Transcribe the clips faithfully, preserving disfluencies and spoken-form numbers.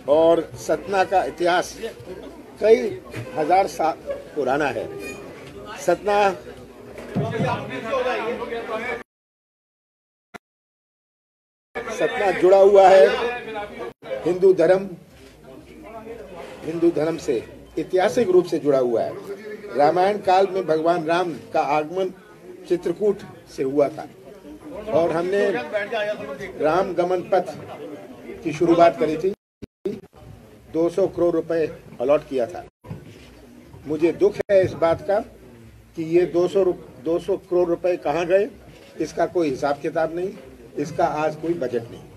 और सतना का इतिहास कई हजार साल पुराना है। सतना सतना जुड़ा हुआ है हिंदू धर्म हिंदू धर्म से, ऐतिहासिक रूप से जुड़ा हुआ है। रामायण काल में भगवान राम का आगमन चित्रकूट से हुआ था और हमने राम गमन पथ की शुरुआत करी थी। दो सौ करोड़ रुपए अलॉट किया था। मुझे दुख है इस बात का कि ये दो सौ करोड़ रुपए कहाँ गए, इसका कोई हिसाब किताब नहीं, इसका आज कोई बजट नहीं।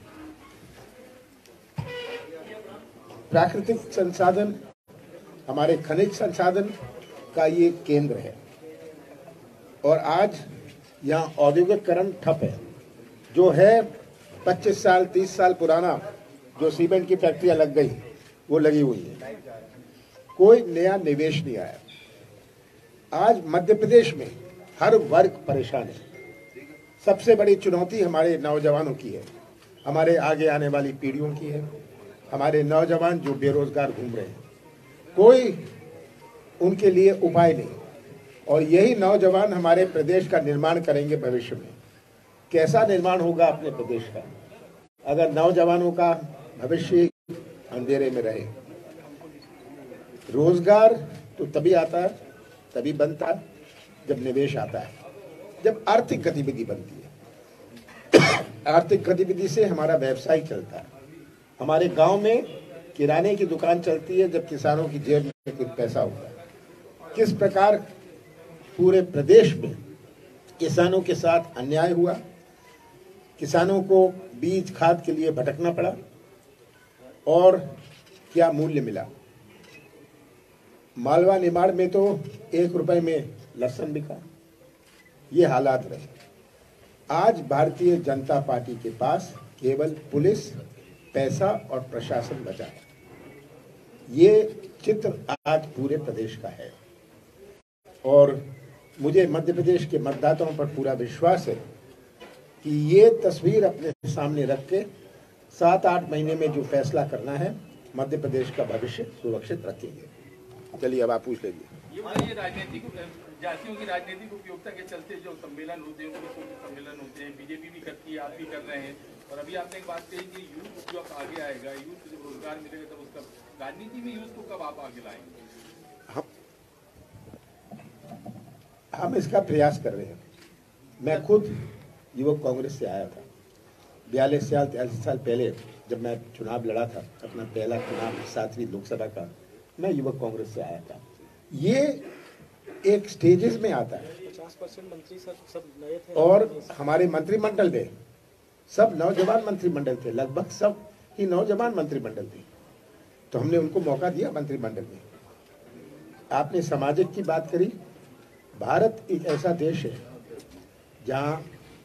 प्राकृतिक संसाधन, हमारे खनिज संसाधन का ये केंद्र है और आज यहाँ औद्योगिकरण ठप है। जो है पच्चीस साल तीस साल पुराना जो सीमेंट की फैक्ट्रियां लग गई वो लगी हुई है, कोई नया निवेश नहीं आया। आज मध्य प्रदेश में हर वर्ग परेशान है। सबसे बड़ी चुनौती हमारे नौजवानों की है, हमारे आगे आने वाली पीढ़ियों की है, हमारे नौजवान जो बेरोजगार घूम रहे हैं, कोई उनके लिए उपाय नहीं। और यही नौजवान हमारे प्रदेश का निर्माण करेंगे भविष्य में। कैसा निर्माण होगा अपने प्रदेश का अगर नौजवानों का भविष्य अंधेरे में रहे। रोजगार तो तभी आता है, तभी बनता है जब निवेश आता है, जब आर्थिक गतिविधि बनती है। आर्थिक गतिविधि से हमारा व्यवसाय चलता है। हमारे गांव में किराने की दुकान चलती है जब किसानों की जेब में कुछ पैसा होता है। किस प्रकार पूरे प्रदेश में किसानों के साथ अन्याय हुआ, किसानों को बीज खाद के लिए भटकना पड़ा और क्या मूल्य मिला। मालवा निमाड़ में तो एक रुपए में लहसुन बिका, ये हालात रहे। आज भारतीय जनता पार्टी के पास केवल पुलिस, पैसा और प्रशासन बचा है। ये चित्र आज पूरे प्रदेश का है और मुझे मध्य प्रदेश के मतदाताओं पर पूरा विश्वास है कि ये तस्वीर अपने सामने रख के सात आठ महीने में जो फैसला करना है, मध्य प्रदेश का भविष्य सुरक्षित रखेंगे। चलिए अब आप पूछ लीजिए। ये राजनीतिक जातियों की राजनीतिक उपयोगिता के चलते जो सम्मेलन होते हैं, सम्मेलन होते हैं, बीजेपी भी करती है, आप भी कर रहे हैं। और अभी आपने एक बात कही कि यूथ जब आगे आएगा, यूथ को जब रोजगार मिलेगा तब उसका राजनीति में यूथ को कब आप आगे लाएंगे? हम हम इसका प्रयास कर रहे हैं। मैं खुद युवक कांग्रेस से आया था। बयालीस साल तैंतालीस साल पहले जब मैं चुनाव लड़ा था, अपना पहला चुनाव सातवीं लोकसभा का, मैं युवक कांग्रेस से आया था। ये एक स्टेजेस में आता है। पचास परसेंट मंत्री सब सब नए थे और हमारे मंत्रिमंडल में सब नौजवान मंत्रिमंडल थे, लगभग सब ही नौजवान मंत्रिमंडल थे। तो हमने उनको मौका दिया मंत्रिमंडल में। आपने सामाजिक की बात करी। भारत एक ऐसा देश है जहां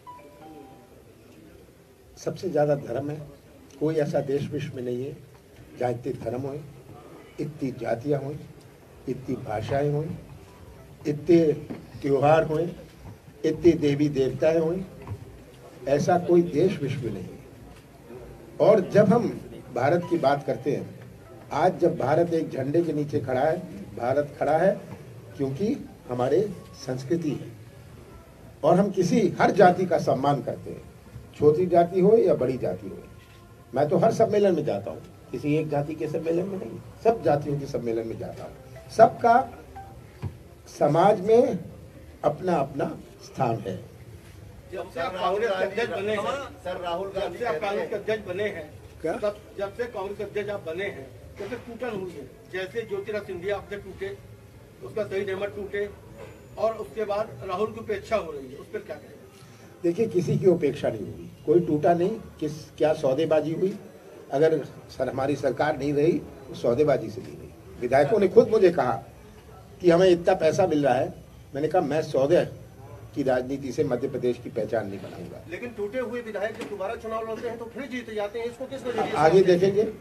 सबसे ज्यादा धर्म है। कोई ऐसा देश विश्व में नहीं है जहां इतने धर्म हो, इतनी जातियां हो, इतनी भाषाएं हो, इतने त्योहार हो, इतनी देवी देवताएं हो। ऐसा कोई देश विश्व में नहीं है। और जब हम भारत की बात करते हैं, आज जब भारत एक झंडे के नीचे खड़ा है, भारत खड़ा है क्योंकि हमारे संस्कृति है और हम किसी हर जाति का सम्मान करते हैं, छोटी जाति हो या बड़ी जाति हो। मैं तो हर सम्मेलन में जाता हूँ, किसी एक जाति के सम्मेलन में नहीं, सब जातियों के सम्मेलन में जाता हूँ। सबका समाज में अपना अपना स्थान है। जब से आप कांग्रेस के अध्यक्ष बने हैं सर, राहुल गांधी, जब से आप कांग्रेस के अध्यक्ष बने हैं, तब जब से कांग्रेस के अध्यक्ष आप बने हैं, तब से टूटन हुई है। जैसे ज्योतिरादित्य सिंधिया आपसे टूटे, उसका शहीद अहमद टूटे और उसके बाद राहुल की उपेक्षा हो रही है, उस पर क्या कहेंगे? देखिए, किसी की उपेक्षा नहीं हुई, कोई टूटा नहीं। किस क्या सौदेबाजी हुई? अगर सर हमारी सरकार नहीं रही तो सौदेबाजी से नहीं रही। विधायकों ने खुद मुझे कहा कि हमें इतना पैसा मिल रहा है। मैंने कहा मैं सौदे की राजनीति से मध्य प्रदेश की पहचान नहीं बनाऊंगा। लेकिन टूटे हुए विधायक जब दोबारा चुनाव लड़ते हैं तो फिर जीत जाते हैं, इसको किस वजह से? आगे देखेंगे,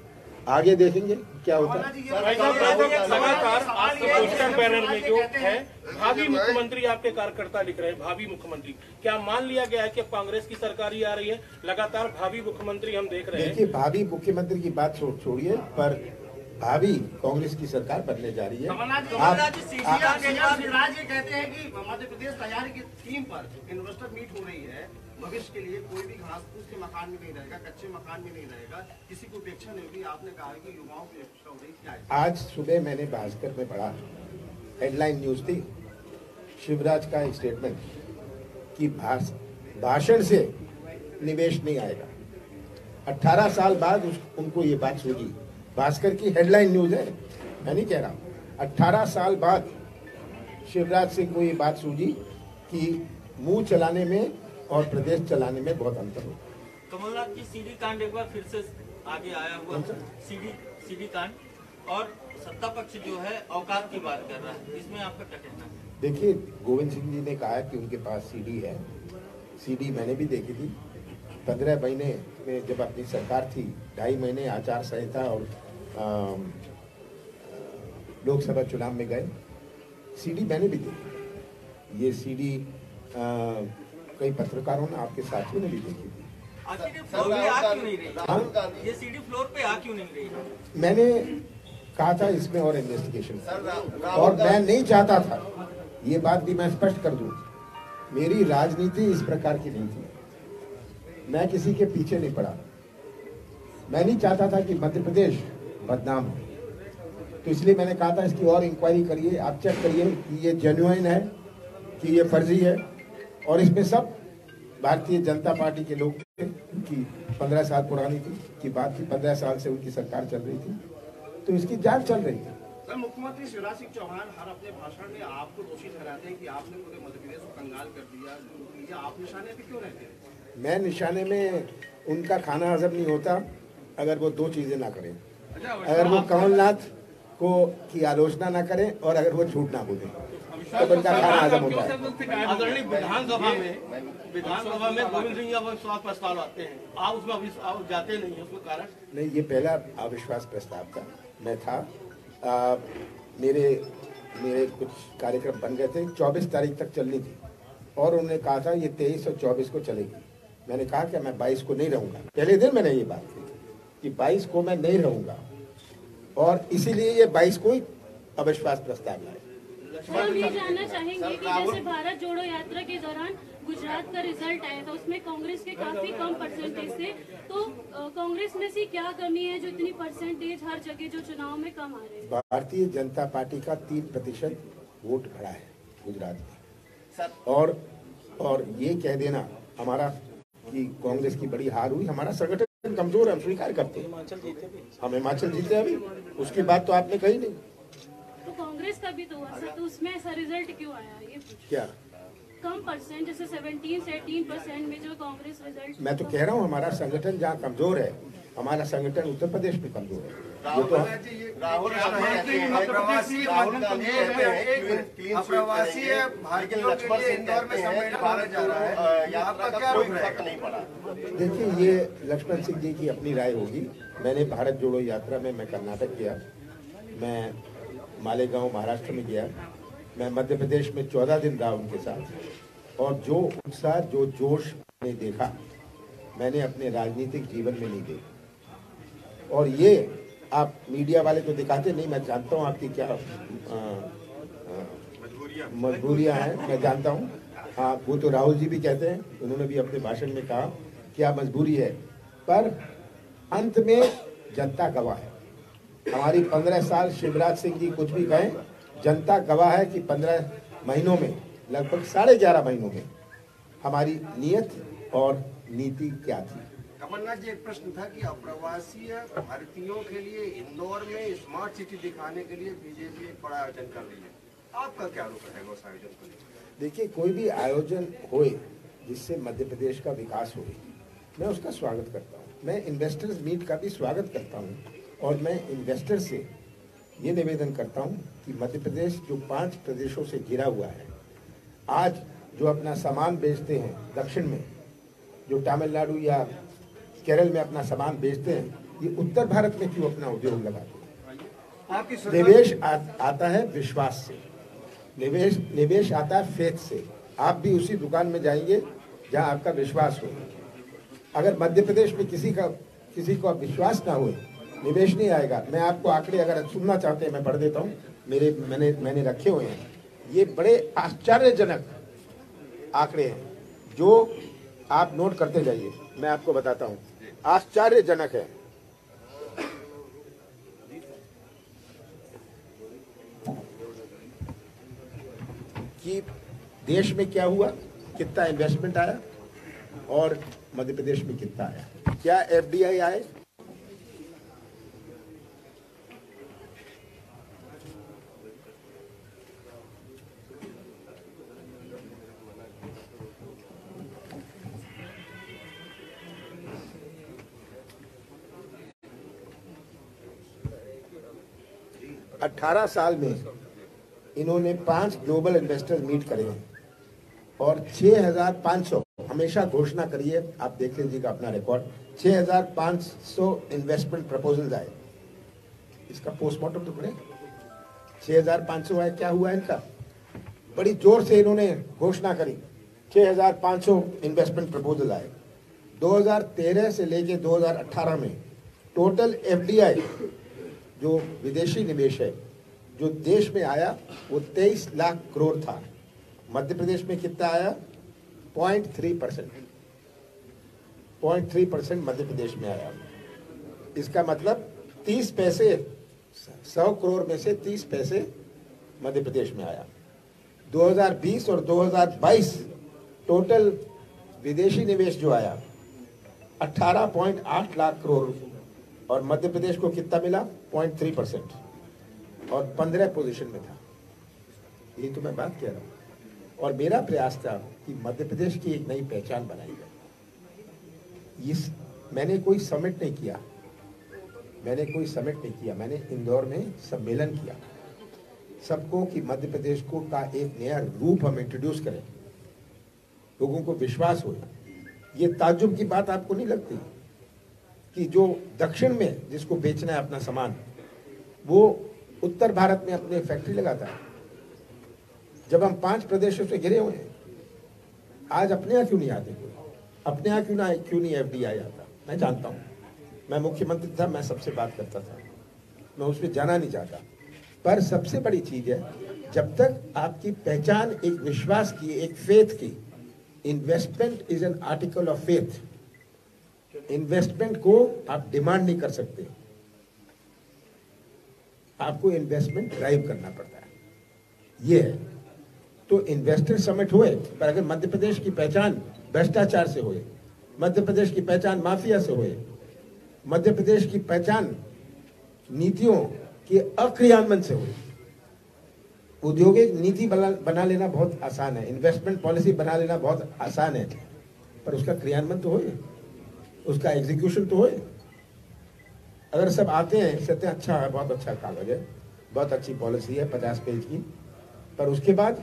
आगे देखेंगे क्या होता है। लगातार आपके पोस्टर बैनर में जो है भावी मुख्यमंत्री आपके कार्यकर्ता लिख रहे हैं, भावी मुख्यमंत्री, क्या मान लिया गया है कि कांग्रेस की सरकार ही आ रही है? लगातार भावी मुख्यमंत्री हम देख रहे हैं। देखिए, भावी मुख्यमंत्री की बात छोड़िए, पर भावी कांग्रेस की सरकार बनने जा रही है। आप ये कहते हैं कि मध्य प्रदेश तैयारी की थीम पर इन्वेस्टर मीट हो रही है, भविष्य के लिए कोई भी घास फूस के मकान में नहीं रहेगा, कच्चे मकान में नहीं रहेगा, किसी को उपेक्षा नहीं होगी। आपने कहा है कि युवाओं की उपेक्षा हो रही है। आज सुबह मैंने भास्कर में पढ़ा, हेडलाइन न्यूज थी, शिवराज का एक स्टेटमेंट कि भाष, भाषण से निवेश नहीं आएगा। अठारह साल बाद उस, उनको ये बात सूझी। भास्कर की हेडलाइन न्यूज है, मैं नहीं कह रहा। अठारह साल बाद शिवराज सिंह को ये बात सूझी कि मुंह चलाने में और प्रदेश चलाने में बहुत अंतर हो। कमलनाथ की सीडी कांड एक बार फिर से आगे आया हुआ, सीडी सीडी कांड, और सत्ता पक्ष जो है औकात की बात कर रहा है, इसमें आपका क्या कहना है? देखिए, गोविंद सिंह जी ने कहा कि उनके पास सीडी है। सीडी मैंने भी देखी थी। पंद्रह महीने में जब अपनी सरकार थी, ढाई महीने आचार संहिता और लोकसभा चुनाव में गए, सीडी मैंने भी देखी। ये सीडी कई पत्रकारों ने, आपके साथियों ने भी देखी थी। आखिर फ्लोर पे आ क्यों नहीं रही? ये सीडी फ्लोर पे आ क्यों नहीं रही? मैंने कहा था इसमें और इन्वेस्टिगेशन, और मैं नहीं चाहता था, ये बात भी मैं स्पष्ट कर दूं, मेरी राजनीति इस प्रकार की नहीं थी। मैं किसी के पीछे नहीं पड़ा। मैं नहीं चाहता था कि मध्य प्रदेश बदनाम हो, तो इसलिए मैंने कहा था इसकी और इंक्वायरी करिए, आप चेक करिए कि ये जेन्युइन है कि ये फर्जी है। और इसमें सब भारतीय जनता पार्टी के लोग थे, कि पंद्रह साल पुरानी थी की बात थी, पंद्रह साल से उनकी सरकार चल रही थी, तो इसकी जांच चल रही थी। सर, मुख्यमंत्री शिवराज सिंह चौहान हर अपने भाषण में आपको दोषी ठहराते हैं कि आपने पूरे मध्य प्रदेश को कंगाल कर दिया, आप निशाने पे क्यों रहते हैं? मैं निशाने में, उनका खाना हजम नहीं होता अगर वो दो चीजें ना करें, अगर वो कमलनाथ को की आलोचना ना करें और अगर वो झूठ ना बोले, तो उनका खाना हजम होता है। आदरणीय विधानसभा में विधानसभा में गोविंद सिंह अविश्वास प्रस्ताव आते हैं, आप उसमें आप जाते नहीं है, उसमें कारण नहीं, ये पहला अविश्वास प्रस्ताव था, मैं था। आ, मेरे मेरे कुछ कार्यक्रम बन गए थे, चौबीस तारीख तक चलनी थी, और उन्होंने कहा था ये तेईस और चौबीस को चलेगी। मैंने कहा कि मैं बाईस को नहीं रहूंगा। पहले दिन मैंने ये बात की कि बाईस को मैं नहीं रहूंगा, और इसीलिए ये बाईस को ही अविश्वास प्रस्ताव लाए। हम ये जानना चाहेंगे कि जैसे भारत जोड़ो यात्रा के दौरान गुजरात का रिजल्ट आया था, उसमें कांग्रेस के काफी कम परसेंटेज थे, तो कांग्रेस में से क्या कमी है जो इतनी परसेंटेज हर जगह जो चुनाव में कम आ रहे हैं? भारतीय जनता पार्टी का तीन प्रतिशत वोट बढ़ा है गुजरात में, और और ये कह देना हमारा कि कांग्रेस की बड़ी हार हुई, हमारा संगठन कमजोर है, हम स्वीकार करते हैं। हम हिमाचल जीते अभी, उसकी बात तो आपने कही नहीं। तो कांग्रेस का भी तो हुआ सर, तो उसमें ऐसा रिजल्ट क्यों आया? ये क्या कम परसेंट, जैसे सत्रह से अठारह परसेंट में जो कांग्रेस रिजल्ट। मैं तो कह रहा हूँ हमारा संगठन जहाँ कमजोर है, हमारा संगठन उत्तर प्रदेश में कमजोर है। ये तो राहुल प्रवासी भारतीयों के लिए इंदौर में सम्मेलन होने जा रहा है, आपका क्या रुख रहेगा? देखिए, ये लक्ष्मण सिंह जी की अपनी राय होगी। मैंने भारत जोड़ो यात्रा में मैं कर्नाटक गया, मैं मालेगांव महाराष्ट्र में गया, मैं मध्य प्रदेश में चौदह दिन रहा उनके साथ, और जो उत्साह जो जोश मैंने देखा, मैंने अपने राजनीतिक जीवन में नहीं देखा। और ये आप मीडिया वाले तो दिखाते नहीं, मैं जानता हूँ आपकी क्या मजबूरियाँ हैं, मैं जानता हूँ। हाँ, वो तो राहुल जी भी कहते हैं, उन्होंने भी अपने भाषण में कहा क्या मजबूरी है, पर अंत में जनता गवाह है। हमारी पंद्रह साल शिवराज सिंह जी कुछ भी कहें, जनता गवाह है कि पंद्रह महीनों में, लगभग साढ़े ग्यारह महीनों में हमारी नीयत और नीति क्या थी। कमलनाथ जी, एक प्रश्न था कि अप्रवासी भारतीयों के लिए इंदौर में स्मार्ट सिटी दिखाने के लिए बीजेपी एक बड़ा आयोजन कर रही है, आपका क्या रुख रहेगा उस आयोजन को? देखिए, कोई भी आयोजन होए जिससे मध्य प्रदेश का विकास होए, मैं उसका स्वागत करता हूँ। मैं इन्वेस्टर्स मीट का भी स्वागत करता हूँ, और मैं इन्वेस्टर से ये निवेदन करता हूँ कि मध्य प्रदेश जो पांच प्रदेशों से घिरा हुआ है, आज जो अपना सामान बेचते हैं दक्षिण में, जो तमिलनाडु या केरल में अपना सामान बेचते हैं, ये उत्तर भारत में क्यों अपना उद्योग लगाते हैं? आपकी निवेश आ, आता है विश्वास से, निवेश निवेश आता है फेथ से। आप भी उसी दुकान में जाएंगे जहां आपका विश्वास हो। अगर मध्य प्रदेश में किसी का किसी को विश्वास ना हो, निवेश नहीं आएगा। मैं आपको आंकड़े अगर सुनना चाहते हैं मैं पढ़ देता हूँ, मेरे मैंने मैंने रखे हुए हैं। ये बड़े आश्चर्यजनक आंकड़े हैं जो आप नोट करते जाइए। मैं आपको बताता हूँ, आश्चर्यजनक है। कि देश में क्या हुआ, कितना इन्वेस्टमेंट आया और मध्य प्रदेश में कितना आया, क्या एफडीआई आए। अठारह साल में इन्होंने पांच ग्लोबल इन्वेस्टर मीट करे हैं और छह हज़ार पाँच सौ, हमेशा घोषणा करिए, आप देख लीजिएगा अपना रिकॉर्ड, छह हज़ार पाँच सौ इन्वेस्टमेंट प्रपोजल्स आए। इसका पोस्टमार्टम तो करें, छह हज़ार पाँच सौ आए, क्या हुआ इनका? बड़ी जोर से इन्होंने घोषणा करी, छह हज़ार पाँच सौ इन्वेस्टमेंट प्रपोजल आए। दो हज़ार तेरह से लेके दो हज़ार अठारह में टोटल एफडीआई जो विदेशी निवेश है जो देश में आया वो तेईस लाख करोड़ था। मध्य प्रदेश में कितना आया? Point three percent point three percent Madhya Pradesh में आया। इसका मतलब तीस पैसे, सौ करोड़ में से तीस पैसे मध्य प्रदेश में आया। दो हज़ार बीस और दो हज़ार बाईस टोटल विदेशी निवेश जो आया अठारह पॉइंट आठ लाख करोड़ और मध्य प्रदेश को कितना मिला? पॉइंट थ्री परसेंट और पंद्रह पोजीशन में था। यही तो मैं बात कह रहा हूँ। और मेरा प्रयास था कि मध्य प्रदेश की एक नई पहचान बनाई जाए। इस मैंने कोई समिट नहीं किया मैंने कोई समिट नहीं किया मैंने इंदौर में सम्मेलन किया सबको, कि मध्य प्रदेश को का एक नया रूप हम इंट्रोड्यूस करें, लोगों को विश्वास हो। ये ताज्जुब की बात आपको नहीं लगती कि जो दक्षिण में जिसको बेचना है अपना सामान, वो उत्तर भारत में अपने फैक्ट्री लगाता है? जब हम पांच प्रदेशों से घिरे हुए हैं, आज अपने यहाँ क्यों नहीं आते? कोई अपने यहाँ क्यों ना क्यों नहीं एफडीआई आता? मैं जानता हूँ, मैं मुख्यमंत्री था, मैं सबसे बात करता था, मैं उसमें जाना नहीं चाहता। पर सबसे बड़ी चीज है, जब तक आपकी पहचान एक विश्वास की, एक फेथ की, investment is an article of faith. Investment को आप डिमांड नहीं कर सकते, आपको इन्वेस्टमेंट ड्राइव करना पड़ता है। ये है तो इन्वेस्टर समिट हुए, पर अगर मध्य प्रदेश की पहचान भ्रष्टाचार से हुए, मध्य प्रदेश की पहचान माफिया से हुए, मध्य प्रदेश की पहचान नीतियों के अक्रियान्वयन से हुए। औद्योगिक नीति बना, बना लेना बहुत आसान है, इन्वेस्टमेंट पॉलिसी बना लेना बहुत आसान है, पर उसका क्रियान्वयन तो होए, उसका एग्जीक्यूशन तो होए। अगर सब आते हैं, कहते हैं अच्छा है, बहुत अच्छा कागज है, बहुत अच्छी पॉलिसी है पचास पेज की, पर उसके बाद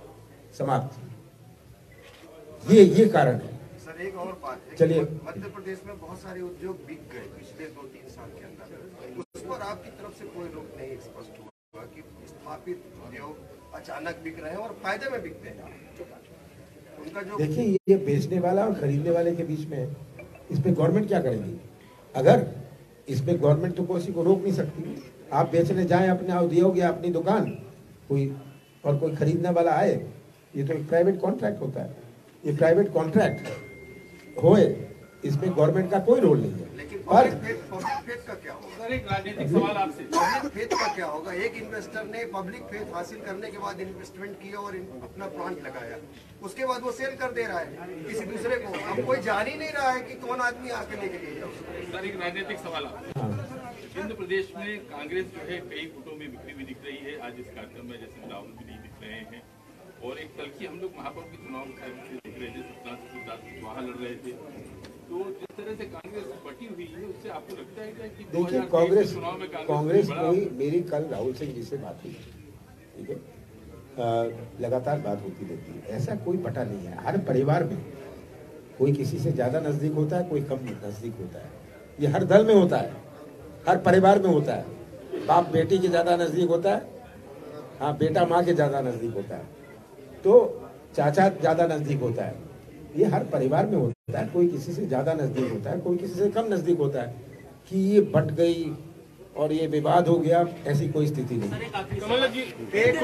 समाप्त। ये ये कारण है। सर एक और बात है, चलिए, मध्य प्रदेश में बहुत सारे उद्योग बिक गए पिछले दो तीन साल के अंदर, उस पर आपकी तरफ से कोई रोक नहीं स्पष्ट हुआ कि स्थापित उद्योग अचानक बिक रहे हैं और फायदे में बिकते हैं उनका जो। देखिए, ये बेचने वाला और खरीदने वाले के बीच में इस पे गवर्नमेंट क्या करेगी? अगर इस पे गवर्नमेंट तो किसी को रोक नहीं सकती। आप बेचने जाएं अपने उद्योग या अपनी दुकान, कोई और कोई खरीदने वाला आए, ये तो एक प्राइवेट कॉन्ट्रैक्ट होता है। ये प्राइवेट कॉन्ट्रैक्ट होए, इसमें गवर्नमेंट का कोई रोल नहीं है। लेकिन पब्लिक फेथ का क्या होगा? सर एक राजनीतिक सवाल आपसे, पब्लिक फेथ का क्या होगा? एक इन्वेस्टर ने पब्लिक फेथ हासिल करने के बाद इन्वेस्टमेंट किया और अपना प्लांट लगाया, उसके बाद वो सेल कर दे रहा है किसी दूसरे को। अब कोई जान ही नहीं रहा है कि कौन आदमी आके लेके गया। सर एक राजनीतिक सवाल आपसे, मध्य प्रदेश में कांग्रेस जो है कई गुटों में बिखरी हुई दिख रही है। आज इस कार्यक्रम में जैसे राहुल भी नहीं दिख रहे हैं, और एक कल की हम लोग महापौर के चुनाव दिख रहे थे, सत्ता वहाँ लड़ रहे थे। तो जिस तरह से कांग्रेस बटी हुई है, उससे आपको लगता है क्या कि देखिए, कांग्रेस कांग्रेस कोई मेरी कल राहुल सिंह जी से बात हुई, ठीक है, लगातार बात होती रहती है, ऐसा कोई पटा नहीं है। हर परिवार में कोई किसी से ज्यादा नजदीक होता है, कोई कम नजदीक होता है। ये हर दल में होता है, हर परिवार में होता है। बाप बेटी के ज्यादा नजदीक होता है, हाँ बेटा माँ के ज्यादा नजदीक होता है, तो चाचा ज्यादा नजदीक होता है। ये हर परिवार में होता है, कोई किसी से ज्यादा नजदीक होता है, कोई किसी से कम नजदीक होता है। कि ये बट गई और ये विवाद हो गया, ऐसी कोई स्थिति नहीं। कमल जी, एक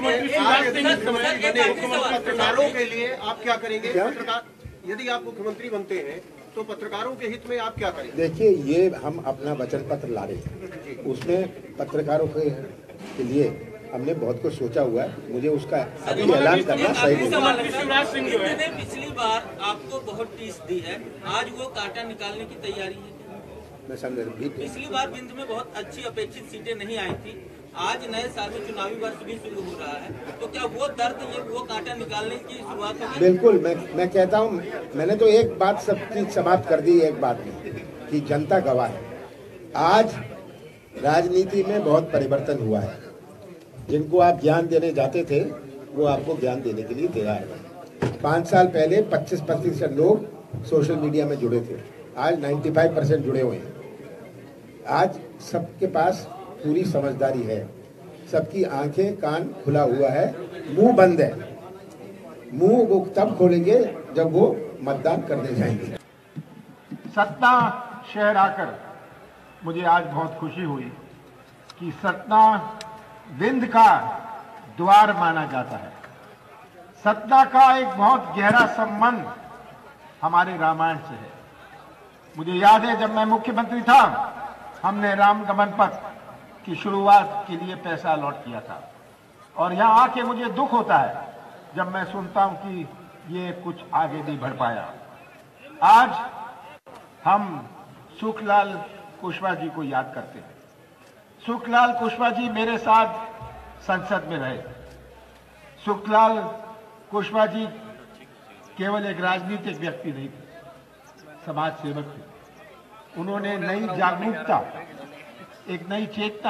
पत्रकारों के लिए आप क्या करेंगे? पत्रकार यदि आप मुख्यमंत्री बनते हैं तो पत्रकारों के हित में आप क्या करेंगे? देखिए, ये हम अपना वचन पत्र ला रहे हैं, उसमें पत्रकारों के, के लिए हमने बहुत कुछ सोचा हुआ है। मुझे उसका अभी ऐलान करना सही नहीं। शिवराज सिंह जो है पिछली बार आपको बहुत टीस दी है, आज वो कांटा निकालने की तैयारी है। मैं समझ पिछली बार बिंद में बहुत अच्छी अपेक्षित सीटें नहीं आई थी, आज नए साल में चुनावी वर्ष भी शुरू हो रहा है, तो क्या वो दर्द, ये वो कांटा निकालने की शुरुआत होगी? बिल्कुल, मैं मैं कहता हूँ, मैंने तो एक बात सबकी समाप्त कर दी एक बात में कि जनता गवाह है। आज राजनीति में बहुत परिवर्तन हुआ है। जिनको आप ज्ञान देने जाते थे वो आपको ज्ञान देने के लिए तैयार है। पाँच साल पहले पच्चीस प्रतिशत लोग सोशल मीडिया में जुड़े थे, आज पचानवे परसेंट जुड़े हुए हैं। आज सबके पास पूरी समझदारी है, सबकी आंखें कान खुला हुआ है, मुंह बंद है। मुंह वो तब खोलेंगे जब वो मतदान करने जाएंगे। सतना शहर आकर मुझे आज बहुत खुशी हुई कि सतना विंध्य का द्वार माना जाता है। सतना का एक बहुत गहरा संबंध हमारे रामायण से है। मुझे याद है, जब मैं मुख्यमंत्री था, हमने रामगमन पथ की शुरुआत के लिए पैसा अलॉट किया था, और यहां आके मुझे दुख होता है जब मैं सुनता हूं कि ये कुछ आगे नहीं बढ़ पाया। आज हम सुखलाल कुशवाहा जी को याद करते हैं। सुखलाल कुशवाहा जी मेरे साथ संसद में रहे। सुखलाल कुशवाहा जी केवल एक राजनीतिक व्यक्ति नहीं थे, समाज सेवक थे। उन्होंने नई जागरूकता, एक नई चेतना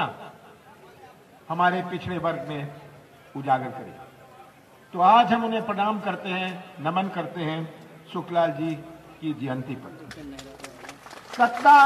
हमारे पिछड़े वर्ग में उजागर करी। तो आज हम उन्हें प्रणाम करते हैं, नमन करते हैं सुखलाल जी की जयंती पर। सत्ता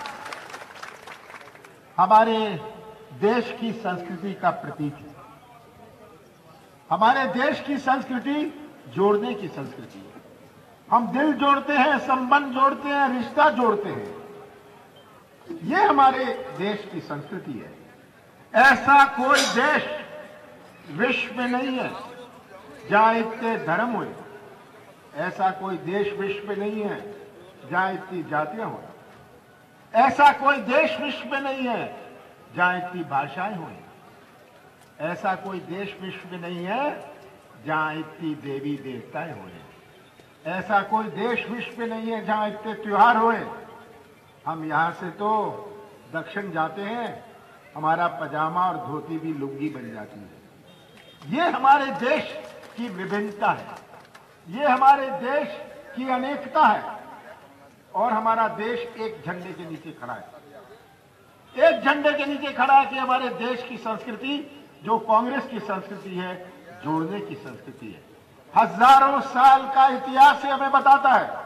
हमारे देश की संस्कृति का प्रतीक है। हमारे देश की संस्कृति जोड़ने की संस्कृति है। हम दिल जोड़ते हैं, संबंध जोड़ते हैं, रिश्ता जोड़ते हैं। ये हमारे देश की संस्कृति है। ऐसा कोई देश विश्व में नहीं है जहां इतने धर्म हुए। ऐसा कोई देश विश्व में नहीं है जहां इतनी जातियां हो। ऐसा कोई देश विश्व में नहीं है जहां इतनी भाषाएं हुई। ऐसा कोई देश विश्व में नहीं है जहां इतनी देवी देवताएं हुए। ऐसा कोई देश विश्व में नहीं है जहां इतने त्योहार हुए। हम यहां से तो दक्षिण जाते हैं, हमारा पजामा और धोती भी लुंगी बन जाती है। ये हमारे देश की विभिन्नता है, ये हमारे देश की अनेकता है, और हमारा देश एक झंडे के नीचे खड़ा है। एक झंडे के नीचे खड़ा है कि हमारे देश की संस्कृति, जो कांग्रेस की संस्कृति है, जोड़ने की संस्कृति है। हजारों साल का इतिहास से हमें बताता है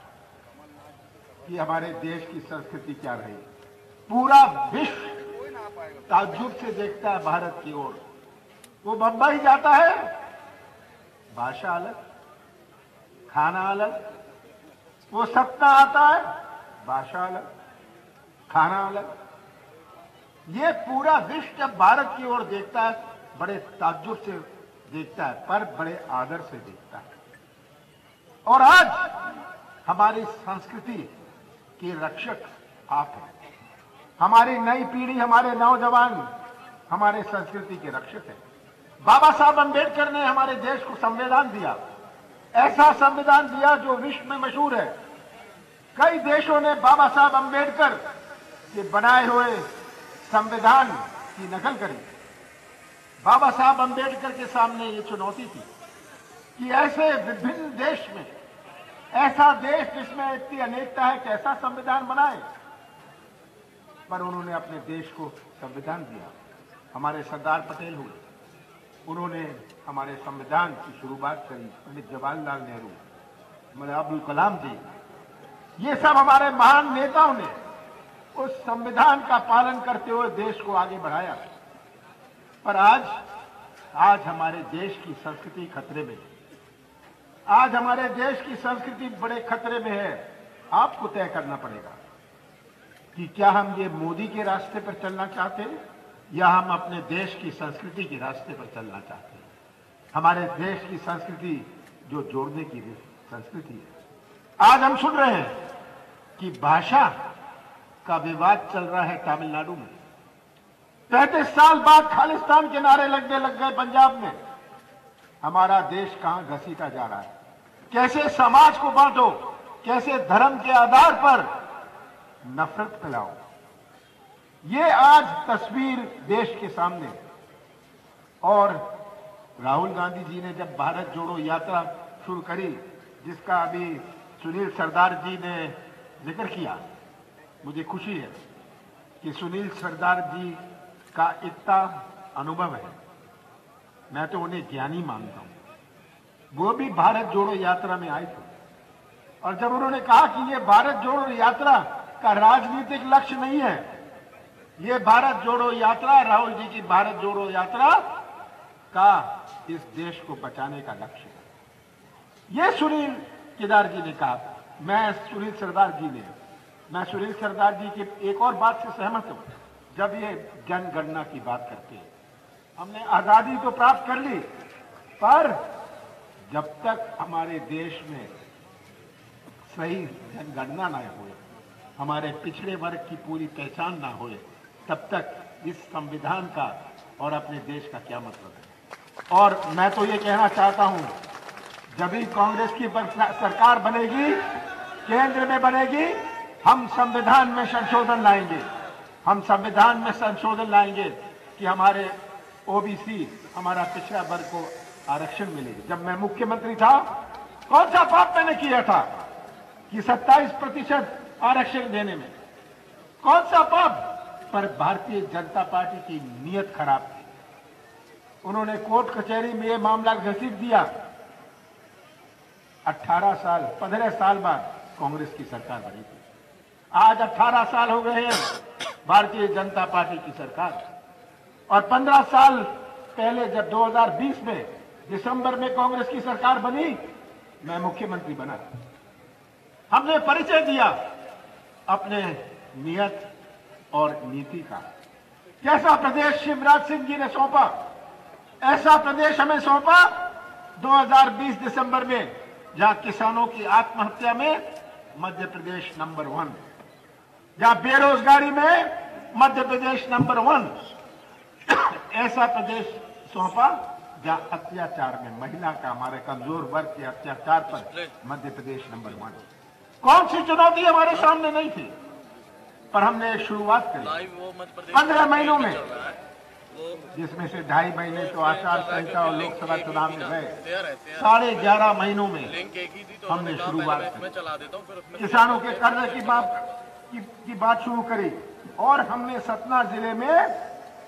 कि हमारे देश की संस्कृति क्या रही। पूरा विश्व ताज्जुब से देखता है भारत की ओर। वो बम्बई जाता है, भाषा अलग, खाना अलग। वो सत्ता आता है, भाषा अलग, खाना अलग। ये पूरा विश्व जब भारत की ओर देखता है, बड़े ताज्जुब से देखता है, पर बड़े आदर से देखता है। और आज हमारी संस्कृति के रक्षक आप हैं। हमारी नई पीढ़ी, हमारे नौजवान हमारे संस्कृति के रक्षक हैं। बाबा साहब अंबेडकर ने हमारे देश को संविधान दिया, ऐसा संविधान दिया जो विश्व में मशहूर है। कई देशों ने बाबा साहब अंबेडकर के बनाए हुए संविधान की नकल करी। बाबा साहब अंबेडकर के सामने ये चुनौती थी कि ऐसे विभिन्न देश में, ऐसा देश जिसमें इतनी अनेकता है, कैसा संविधान बनाए। पर उन्होंने अपने देश को संविधान दिया। हमारे सरदार पटेल हुए, उन्होंने हमारे संविधान की शुरुआत करी। पंडित जवाहरलाल नेहरू, हमारे अब्दुल कलाम जी, ये सब हमारे महान नेताओं ने उस संविधान का पालन करते हुए देश को आगे बढ़ाया। पर आज आज हमारे देश की संस्कृति खतरे में है। आज हमारे देश की संस्कृति बड़े खतरे में है। आपको तय करना पड़ेगा कि क्या हम ये मोदी के रास्ते पर चलना चाहते हैं या हम अपने देश की संस्कृति के रास्ते पर चलना चाहते हैं। हमारे देश की संस्कृति जो जोड़ने की संस्कृति है। आज हम सुन रहे हैं कि भाषा का विवाद चल रहा है तमिलनाडु में। पैंतीस साल बाद खालिस्तान के नारे लगने लग गए पंजाब में। हमारा देश कहां घसीटा जा रहा है। कैसे समाज को बांटो, कैसे धर्म के आधार पर नफरत फैलाओ, ये आज तस्वीर देश के सामने। और राहुल गांधी जी ने जब भारत जोड़ो यात्रा शुरू करी, जिसका अभी सुनील सरदार जी ने जिक्र किया, मुझे खुशी है कि सुनील सरदार जी का इतना अनुभव है। मैं तो उन्हें ज्ञानी मानता हूं। वो भी भारत जोड़ो यात्रा में आए थे और जब उन्होंने कहा कि ये भारत जोड़ो यात्रा का राजनीतिक लक्ष्य नहीं है, ये भारत जोड़ो यात्रा, राहुल जी की भारत जोड़ो यात्रा का इस देश को बचाने का लक्ष्य है। ये सुनील केदार जी ने कहा। मैं सुनील सरदार जी ने मैं सुनील सरदार जी की एक और बात से सहमत हूं। जब ये जनगणना की बात करते हैं, हमने आजादी तो प्राप्त कर ली, पर जब तक हमारे देश में सही जनगणना न हो, हमारे पिछड़े वर्ग की पूरी पहचान ना हो, तब तक इस संविधान का और अपने देश का क्या मतलब है। और मैं तो ये कहना चाहता हूं, जब भी कांग्रेस की सरकार बनेगी, केंद्र में बनेगी, हम संविधान में संशोधन लाएंगे। हम संविधान में संशोधन लाएंगे कि हमारे ओबीसी, हमारा पिछड़ा वर्ग को आरक्षण मिले। जब मैं मुख्यमंत्री था, कौन सा पाप मैंने किया था कि सत्ताईस प्रतिशत आरक्षण देने में? कौन सा पाप? पर भारतीय जनता पार्टी की नीयत खराब थी। उन्होंने कोर्ट कचहरी में यह मामला घसीट दिया। अठारह साल पंद्रह साल बाद कांग्रेस की सरकार बनी थी। आज अठारह साल हो गए हैं भारतीय जनता पार्टी की सरकार। और पंद्रह साल पहले जब दो हज़ार बीस में दिसंबर में कांग्रेस की सरकार बनी, मैं मुख्यमंत्री बना। हमने परिचय दिया अपने नियत और नीति का। कैसा प्रदेश शिवराज सिंह जी ने सौंपा, ऐसा प्रदेश हमें सौंपा दो हज़ार बीस दिसंबर में, जहां किसानों की आत्महत्या में मध्य प्रदेश नंबर वन, जहां बेरोजगारी में मध्य प्रदेश नंबर वन। ऐसा प्रदेश सौंपा जहां अत्याचार में महिला का, हमारे कमजोर वर्ग के अत्याचार पर मध्य प्रदेश नंबर वन। कौन सी चुनौती हमारे सामने नहीं थी, पर हमने एक शुरुआत करी पंद्रह महीनों में, जिसमें से ढाई महीने तो आचार संहिता और लोकसभा चुनाव में गए। साढ़े ग्यारह महीनों में हमने शुरुआत की, किसानों के कर्ज की बात की, की बात शुरू करी। और हमने सतना जिले में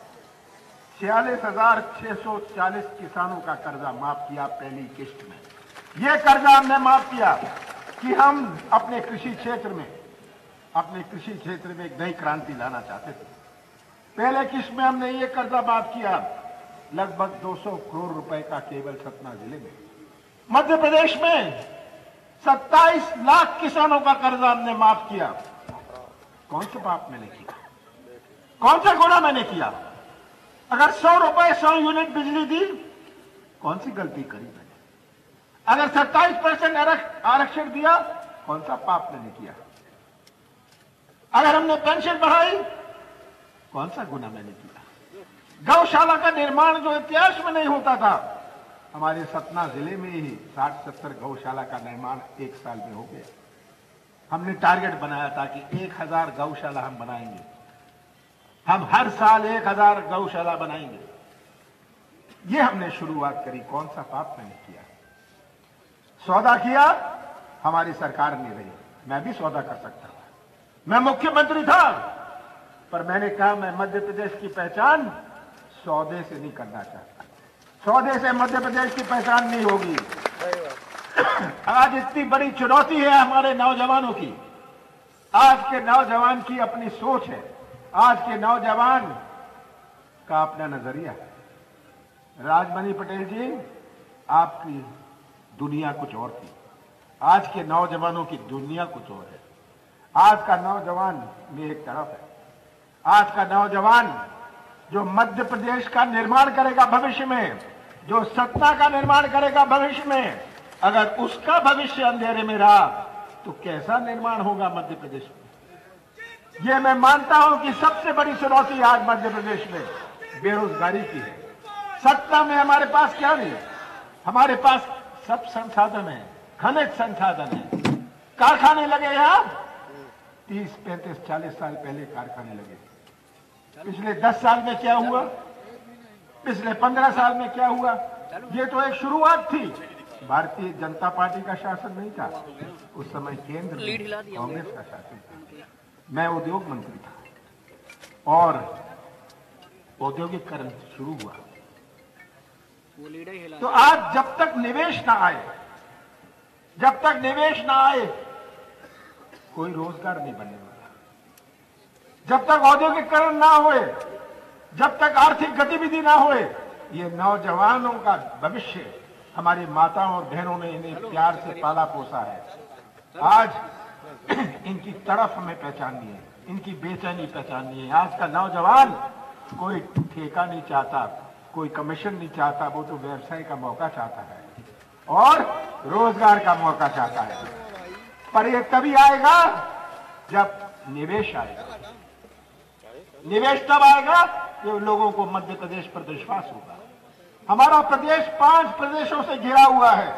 छियालीस हजार छह सौ चालीस किसानों का कर्जा माफ किया पहली किस्त में। यह कर्जा हमने माफ किया कि हम अपने कृषि क्षेत्र में अपने कृषि क्षेत्र में एक नई क्रांति लाना चाहते थे। पहले किस्त में हमने ये कर्जा माफ किया, लगभग दो सौ करोड़ रुपए का केवल सतना जिले में। मध्य प्रदेश में सत्ताईस लाख किसानों का कर्जा हमने माफ किया। कौन सा पाप मैंने किया, कौन सा गुनाह मैंने किया? अगर सौ रुपए सौ यूनिट बिजली दी, कौन सी गलती करी मैंने? अगर सत्ताईस परसेंट आरक्षण दिया, कौन सा पाप मैंने किया? अगर हमने पेंशन बढ़ाई, कौन सा गुनाह मैंने किया? गौशाला का निर्माण जो इतिहास में नहीं होता था, हमारे सतना जिले में ही साठ सत्तर गौशाला का निर्माण एक साल में हो गया। हमने टारगेट बनाया था कि एक हजार गौशाला हम बनाएंगे, हम हर साल एक हजार गौशाला बनाएंगे। ये हमने शुरुआत करी। कौन सा पाप मैंने किया? सौदा किया हमारी सरकार ने रही, मैं भी सौदा कर सकता था। मैं मुख्यमंत्री था, पर मैंने कहा मैं मध्य प्रदेश की पहचान सौदे से नहीं करना चाहता। सौदे से मध्य प्रदेश की पहचान नहीं होगी। आज इतनी बड़ी चुनौती है हमारे नौजवानों की आज के नौजवान की अपनी सोच है, आज के नौजवान का अपना नजरिया है। राजमणि पटेल जी, आपकी दुनिया कुछ और थी, आज के नौजवानों की दुनिया कुछ और है। आज का नौजवान में एक तरफ है, आज का नौजवान जो मध्य प्रदेश का निर्माण करेगा भविष्य में, जो सत्ता का निर्माण करेगा भविष्य में, अगर उसका भविष्य अंधेरे में रहा तो कैसा निर्माण होगा मध्य प्रदेश में। यह मैं मानता हूं कि सबसे बड़ी चुनौती आज मध्य प्रदेश में बेरोजगारी की है। सत्ता में हमारे पास क्या नहीं, हमारे पास सब संसाधन है, खनिज संसाधन है, कारखाने लगे यहां, तीस पैंतीस चालीस साल पहले कारखाने लगे। पिछले दस साल में क्या हुआ, पिछले पंद्रह साल में क्या हुआ, ये तो एक शुरुआत थी। भारतीय जनता पार्टी का शासन नहीं था उस समय, केंद्र में कांग्रेस का शासन था। मैं उद्योग मंत्री था और औद्योगिकरण शुरू हुआ। तो आज जब तक निवेश ना आए, जब तक निवेश ना आए कोई रोजगार नहीं बनने वाला। जब तक औद्योगिकरण ना होए, जब तक आर्थिक गतिविधि ना होए, ये नौजवानों का भविष्य हमारी माताओं और बहनों ने इन्हें प्यार से पाला पोसा है। आज इनकी तड़फ हमें पहचाननी है, इनकी बेचैनी पहचाननी है। आज का नौजवान कोई ठेका नहीं चाहता, कोई कमीशन नहीं चाहता, वो तो व्यवसाय का मौका चाहता है और रोजगार का मौका चाहता है। पर ये तभी आएगा जब निवेश आएगा। निवेश तब आएगा जब लोगों को मध्य प्रदेश पर विश्वास होगा। हमारा प्रदेश पांच प्रदेशों से घिरा हुआ है,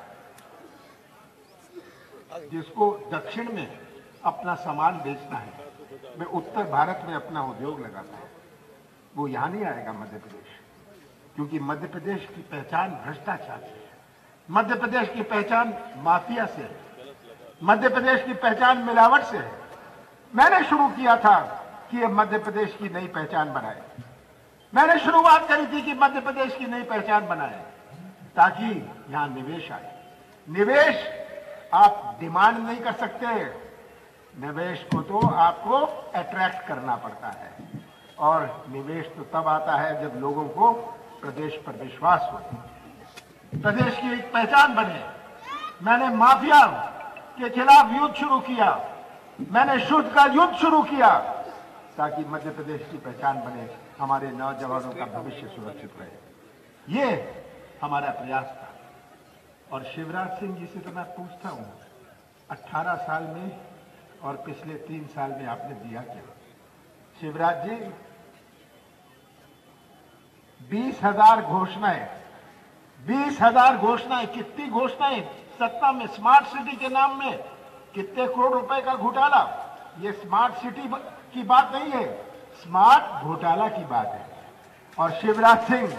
जिसको दक्षिण में अपना सामान बेचना है, वे उत्तर भारत में अपना उद्योग लगाता है, वो यहां नहीं आएगा मध्य प्रदेश, क्योंकि मध्य प्रदेश की पहचान भ्रष्टाचार से है, मध्य प्रदेश की पहचान माफिया से है, मध्य प्रदेश की पहचान मिलावट से है। मैंने शुरू किया था कि ये मध्य प्रदेश की नई पहचान बनाए। मैंने शुरुआत करी थी कि मध्य प्रदेश की नई पहचान बनाए ताकि यहां निवेश आए। निवेश आप डिमांड नहीं कर सकते, निवेश को तो आपको अट्रैक्ट करना पड़ता है और निवेश तो तब आता है जब लोगों को प्रदेश पर विश्वास हो, प्रदेश की एक पहचान बने। मैंने माफिया के खिलाफ युद्ध शुरू किया, मैंने शुद्ध का युद्ध शुरू किया ताकि मध्य प्रदेश की पहचान बने, हमारे नौजवानों का भविष्य सुरक्षित रहे। ये हमारा प्रयास था। और शिवराज सिंह जी से तो मैं पूछता हूं, अठारह साल में और पिछले तीन साल में आपने दिया क्या? शिवराज जी, बीस हजार घोषणाएं, बीस हजार घोषणाएं, कितनी घोषणाएं सत्ता में, स्मार्ट सिटी के नाम में कितने करोड़ रुपए का घोटाला। ये स्मार्ट सिटी की बात नहीं है, स्मार्ट घोटाला की बात है। और शिवराज सिंह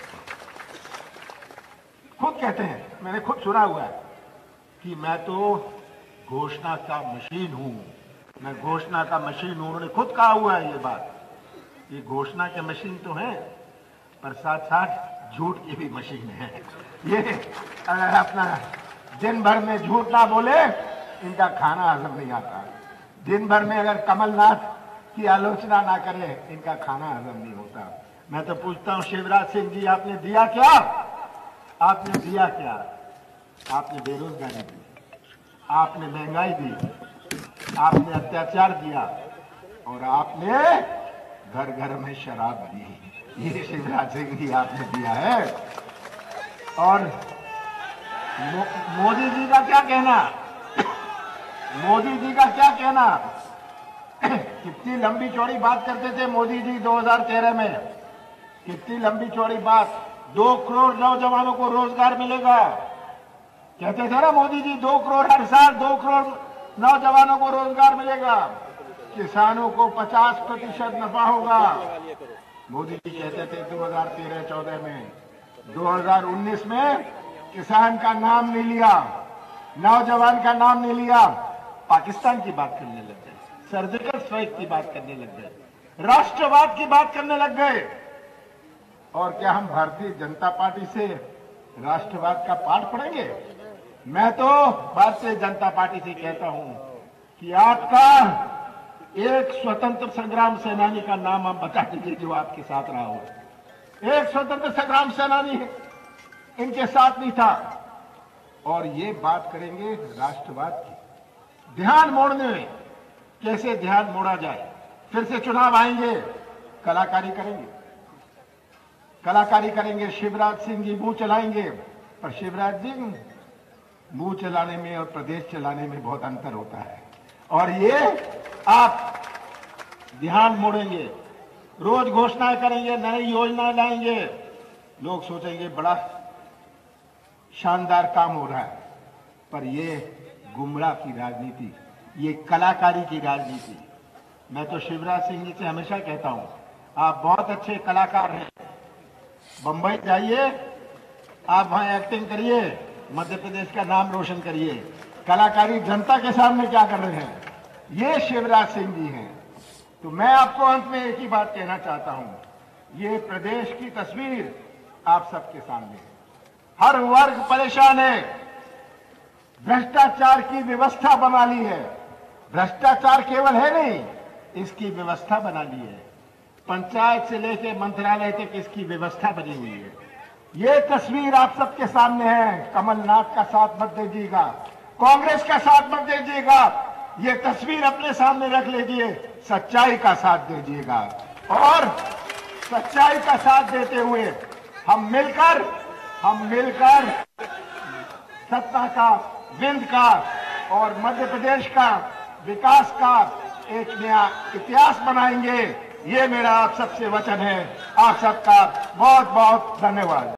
खुद कहते हैं, मैंने खुद सुना हुआ है कि मैं तो घोषणा का मशीन हूं, मैं घोषणा का मशीन हूं। उन्होंने खुद कहा हुआ है ये बात। ये घोषणा के मशीन तो है, पर साथ साथ झूठ की भी मशीन है। ये अगर अपना दिन भर में झूठ ना बोले, इनका खाना हजम नहीं आता। दिन भर में अगर कमलनाथ की आलोचना ना करे, इनका खाना हजम नहीं होता। मैं तो पूछता हूं शिवराज सिंह जी, आपने दिया क्या? आपने दिया क्या? आपने बेरोजगारी दी, आपने महंगाई दी, आपने अत्याचार दिया और आपने घर घर में शराब दी। ये शिवराज सिंह जी आपने दिया है। और मो, मोदी जी का क्या कहना, मोदी जी का क्या कहना, कितनी लंबी चौड़ी बात करते थे मोदी जी दो हज़ार तेरह में, कितनी लंबी चौड़ी बात। दो करोड़ नौजवानों को रोजगार मिलेगा, कहते थे ना मोदी जी, दो करोड़ हर साल, दो करोड़ नौजवानों को रोजगार मिलेगा, किसानों को पचास प्रतिशत नफा होगा। मोदी जी कहते थे दो हज़ार तेरह चौदह में। दो हज़ार उन्नीस में किसान का नाम नहीं लिया, नौजवान का नाम नहीं लिया, पाकिस्तान की बात करने लग गए, सर्जिकल स्ट्राइक की बात करने लग गए, राष्ट्रवाद की बात करने लग गए। और क्या हम भारतीय जनता पार्टी से राष्ट्रवाद का पाठ पढ़ेंगे? मैं तो भारतीय जनता पार्टी से कहता हूं कि आपका एक स्वतंत्र संग्राम सेनानी का नाम आप बता दीजिए जो आपके साथ रहा हो। एक स्वतंत्र संग्राम सेनानी इनके साथ नहीं था। और ये बात करेंगे राष्ट्रवाद की, ध्यान मोड़ने में, कैसे ध्यान मोड़ा जाए। फिर से चुनाव आएंगे, कलाकारी करेंगे, कलाकारी करेंगे। शिवराज सिंह जी मुंह चलाएंगे, पर शिवराज जी मुंह चलाने में और प्रदेश चलाने में बहुत अंतर होता है। और ये आप ध्यान मोड़ेंगे, रोज घोषणाएं करेंगे, नई योजनाएं लाएंगे, लोग सोचेंगे बड़ा शानदार काम हो रहा है। पर ये गुमराह की राजनीति, ये कलाकारी की राजनीति। मैं तो शिवराज सिंह जी से हमेशा कहता हूं, आप बहुत अच्छे कलाकार हैं, बंबई जाइए, आप वहां एक्टिंग करिए, मध्य प्रदेश का नाम रोशन करिए। कलाकारी जनता के सामने क्या कर रहे हैं, ये शिवराज सिंह जी हैं। तो मैं आपको अंत में एक ही बात कहना चाहता हूं, ये प्रदेश की तस्वीर आप सबके सामने है। हर वर्ग परेशान है, भ्रष्टाचार की व्यवस्था बना ली है। भ्रष्टाचार केवल है नहीं, इसकी व्यवस्था बना ली है। पंचायत से लेकर मंत्रालय तक इसकी व्यवस्था बनी हुई है। ये तस्वीर आप सबके सामने है। कमलनाथ का साथ मत दीजिएगा, कांग्रेस का साथ मत दीजिएगा, ये तस्वीर अपने सामने रख लीजिए, सच्चाई का साथ दीजिएगा। और सच्चाई का साथ देते हुए हम मिलकर हम मिलकर सत्ता का, विंद का और मध्य प्रदेश का विकास का एक नया इतिहास बनाएंगे। ये मेरा आप सबसे वचन है। आप सबका बहुत बहुत धन्यवाद।